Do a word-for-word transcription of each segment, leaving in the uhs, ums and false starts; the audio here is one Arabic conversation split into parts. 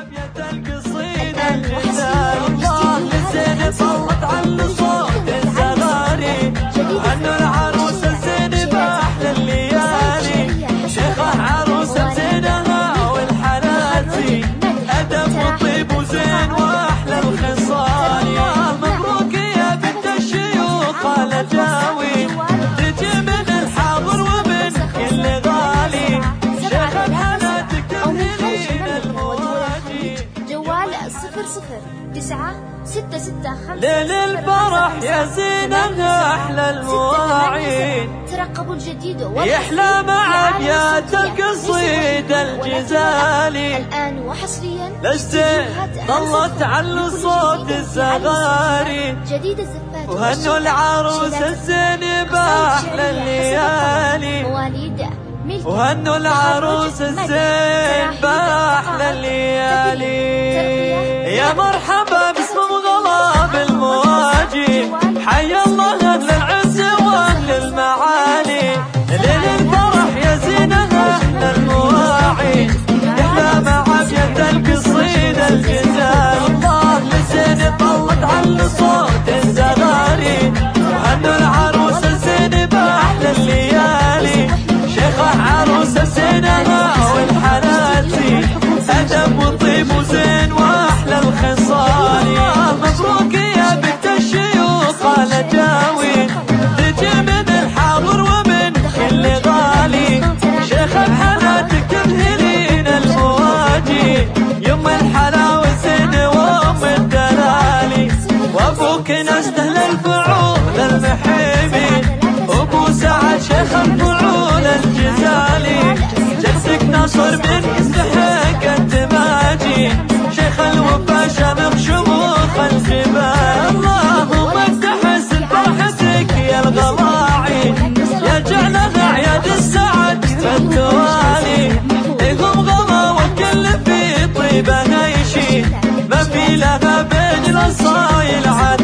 عافية القصيدة الجزال الله للزين صوت على صوت الزغاري عنه العروس الزين بأحلى الليالي شيخه عروس بزينها والحنان زين أدب وطيب وزين وأحلى الخصال يا مبروك يا بنت الشيوخ الجاوي تجي من الحاضر ومن كل غالي شيخ الحناتك تمهلين المواجي جوال صفر صفر تسعة ستة ستة خمسة ليل الفرح يا زينها أحلى المواعيد ترقبوا الجديد يحلى مع أبيات القصيدة الجزالي الآن وحصريا للزين ظلت على صوت الزغاري جديد الزفات وهنوا العروس الزين بأحلى الليالي مواليد وهنوا العروس الزين بأحلى الليالي يا مرحبا باسم غلا بالمواجي حيا الله أهل العز وأهل المعالي ليل الفرح يا زينها أحلى المواعيد يحلى مع عافية القصيدة الجزال الله للزين طلت على صوت الزغاري وهنوا العروس الزين بأحلى الليالي شيخه عروس بزينها والحنان زين أدب وطيب وزين وأحلى الخصال يا مبروك يا بنت الشيوخ الجاوي تجي من الحاضر ومن كل غالي شيخ الحناتك تمهلين المواجي يم الحلاوة زين وام الدلالي وابوك نستهل الفعول المحيبي ابو سعد شيخ الفعول الجزالي جدك ناصر من يستحق التماجي شيخ الوفا شامخ شموخ الجبال اللهم استحسن فرحتك يا الغلاعي يا جعلها اعياد السعد فالتوالي لكم غلا والكل في طيبه نيشي ما في لها بين الصايل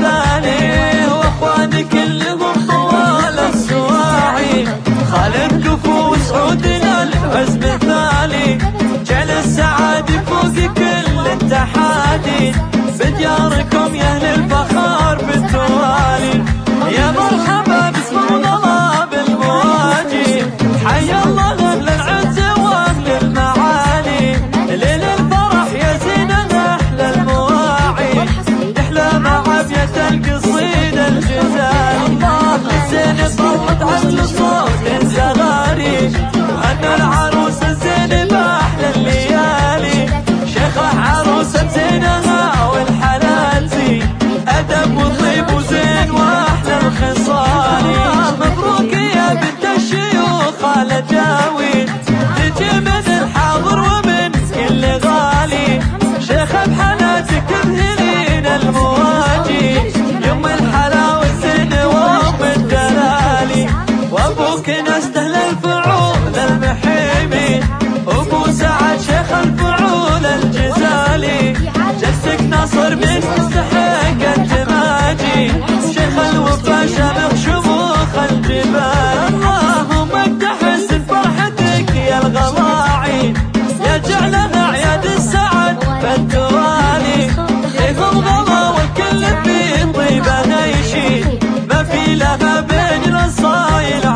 عدالي واخواني كلهم طوال السواعي خالد كفو وسعودنا العز مثالي جعل السعادة فوق كل التحادي بدياركم يا اهل الفخار بالتوالي يا مرحبا باسم غلا بالمواجي حيا الله اهل العز واهل المعالي ليل الفرح يا زينها احلى المواعيد يحلى مع عافية القصيدة الجزال الله للزين طلت على صوت الزغاري وهنا العروس الزين بأحلى الليالي شيخه عروس بزينها والحنان زين أدب وطيب وزين وأحلى الخصال يا مبروك يا بنت الشيوخ الجاوي تجي من الحاضر ومن كل غالي شيخ بحناتك تمهلين المواجي يم الحلاوة زين وام الدلالي وابوك نستهل الفعول المحيمي ابو سعد شيخ الفعول الجزالي جدك ناصر من يستحق التماجي شيخ الوفا شامخ شموخ الجبال اللهم اكتحسن فرحتك يا الغلاعي يا جعلها اعياد السعد فالتوالي لكم غلا والكل في طيبه نيشي ما في لها بين الصايل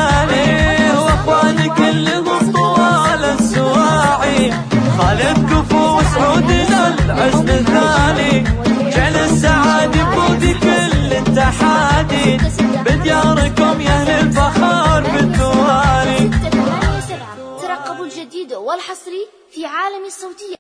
عدالي واخواني كلهم طوال السواعي خالد كفو وسعودنا العز مثالي جعل السعادة فوق كل التحادي بدياركم يا اهل الفخار بالتوالي ترقبوا الجديد والحصري في عالم الصوتية.